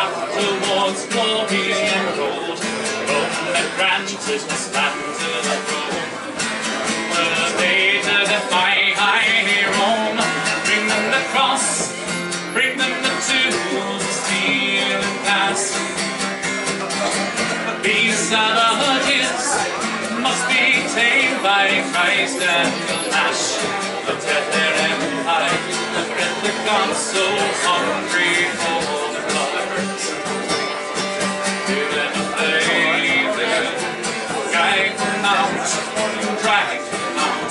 towards glory and gold. Rome that granted this land to the throne. The day to defy Rome, bring them the cross, bring them the tools of steel and glass. These savages must be tamed by Christ and the lash. Look at their empire, look at the gods so hungry for the blood. Do them a favor, guide them out, drag them out.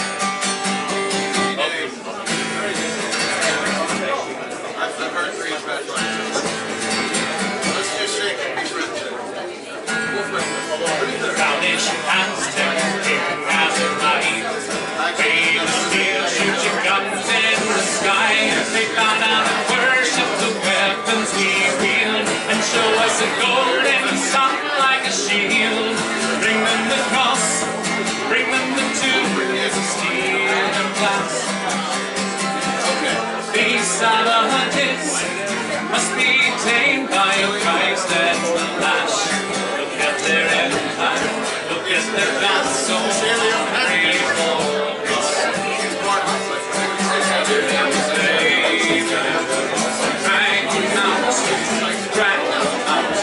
I've heard three special answers. Let's just shake it. The foundation has taken king as a light. Rain and steel, shoot your guns in the sky. They bow down and worship the weapons we wield, and show us a golden sun like a shield. Bring them the cross, bring them the tools of steel and glass. These savages must be tamed by Christ and the lash. Look at their empire, look at their gods so hungry for us. Do them a favor, drag them out, drag them out.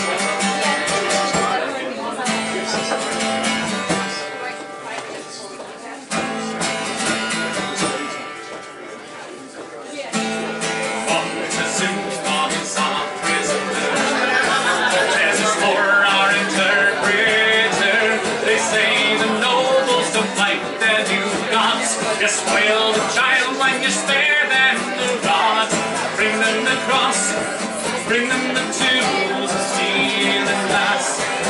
God is our prisoner. Jesus for our interpreter. They say the nobles don't like their new gods. You spoil the child when you spare them the rod. Bring them the cross, bring them the tools of steel and glass.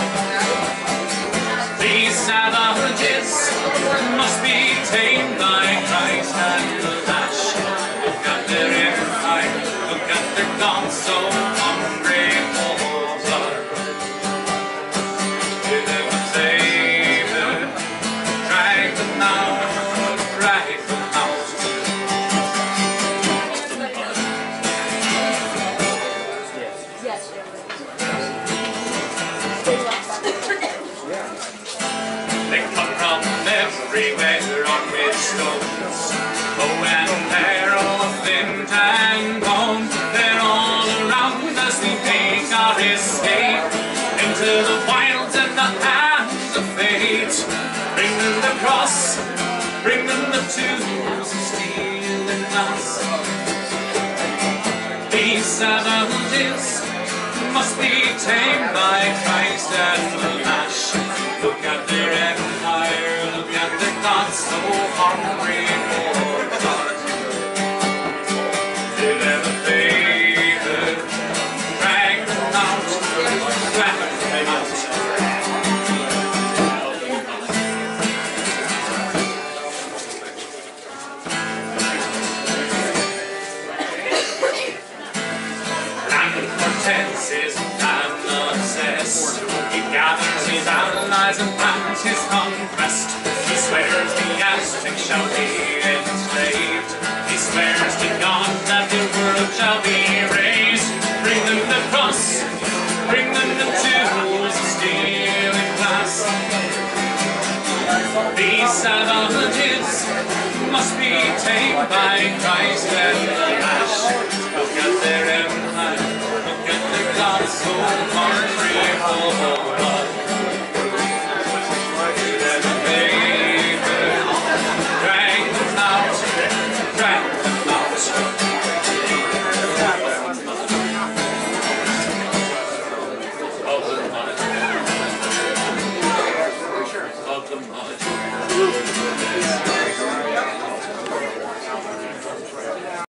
These savages must be tamed by Christ and the lash. Look at their empire, look at their gods so hungry for blood. Do them a favor, drag them out, drag them out. They come from everywhere on with stones. Oh, and they're all flint and bone. They're all around us, we make our escape into the wilds and the hands of fate. Bring them the cross, bring them the tools of steel and glass. These savages must be tamed by Christ and the lash. Look at their empire, look at their gods so hungry for blood. Do them a favor, drag them out, drag them out. Landon Cortez is man obsessed. He gathers his allies and plans his conquest. He swears the Aztecs shall be enslaved. He swears to God that the world shall be raised. Bring them the cross, bring them the tools of steel and glass. These savages must be tamed by Christ and the